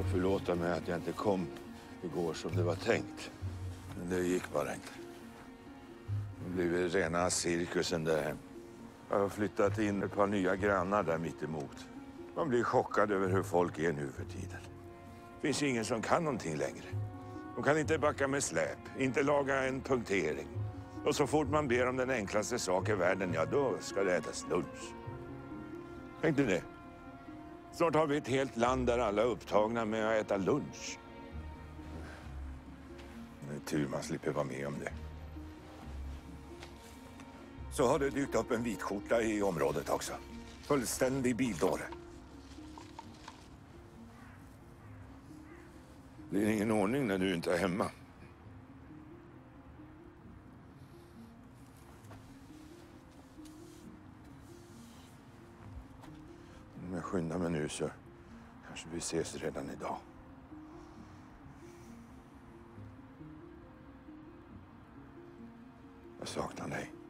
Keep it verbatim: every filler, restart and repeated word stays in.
Och förlåta mig att jag inte kom igår som det var tänkt. Men det gick bara inte. Det blev rena cirkusen där. Jag har flyttat in ett par nya grannar där mitt emot. Man blir chockad över hur folk är nu för tiden. Det finns ingen som kan någonting längre. De kan inte backa med släp, inte laga en punktering. Och så fort man ber om den enklaste sak i världen, ja då ska det ätas lunch. Tänk dig det. Snart har vi ett helt land där alla är upptagna med att äta lunch. Det är tur man slipper vara med om det. Så har det dykt upp en vitskjorta i området också. Fullständig bildåre. Det är ingen ordning när du inte är hemma. Om jag skyndar mig nu så kanske vi ses redan idag. Jag saknar dig.